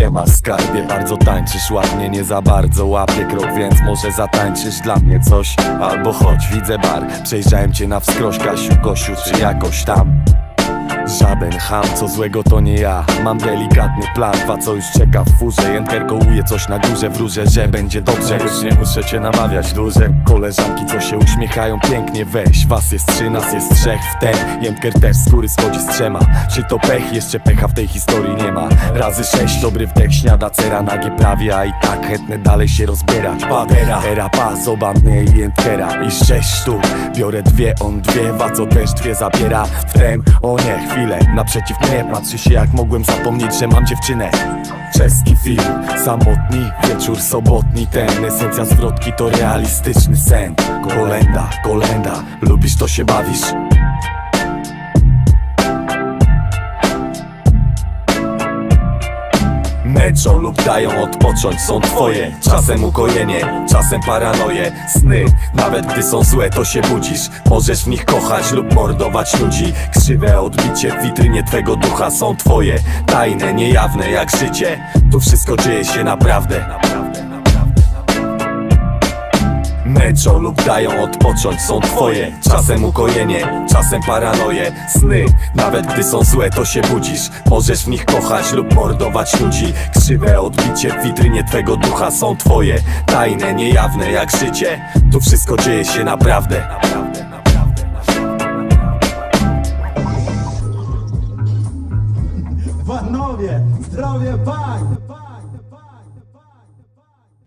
Siema skarbie, bardzo tańczysz ładnie, nie za bardzo łapię krok, więc może zatańczysz dla mnie coś. Albo chodź, widzę bar, przejrzałem cię na wskroś, Kasiu, Kosiu czy jakoś tam. Żaden ham, co złego to nie ja. Mam delikatny plan, co już czeka w furze. Jędker kołuje coś na górze, wróżę, że będzie dobrze. Już nie muszę cię namawiać duże. Koleżanki, co się uśmiechają pięknie, weź. Was jest 3, nas jest 3 w ten. Jędker też z góry schodzi z 3. Czy to pech? Jeszcze pecha w tej historii nie ma. Razy 6, dobry wdech, śniada cera, nagie prawie, a i tak chętny dalej się rozbierać. Padera, era pas, oba mnie i Jędkera. I 6 sztuk, biorę 2, on 2, waco też 2 zabiera. Wtem, o nie, chwilę, naprzeciw mnie patrzy się, jak mogłem zapomnieć, że mam dziewczynę. Czeski film, samotni wieczór sobotni. Ten, esencja zwrotki to realistyczny sen. Kolenda, kolenda, lubisz to się bawisz? Meczą lub dają odpocząć, są twoje. Czasem ukojenie, czasem paranoje. Sny, nawet gdy są złe, to się budzisz. Możesz w nich kochać lub mordować ludzi. Krzywe odbicie w witrynie twego ducha są twoje. Tajne, niejawne jak życie. Tu wszystko dzieje się naprawdę. Męczą lub dają odpocząć, są twoje. Czasem ukojenie, czasem paranoje. Sny, nawet gdy są złe, to się budzisz. Możesz w nich kochać lub mordować ludzi. Krzywe odbicie w witrynie twego ducha są twoje. Tajne, niejawne jak życie. Tu wszystko dzieje się naprawdę. Panowie, zdrowie pań!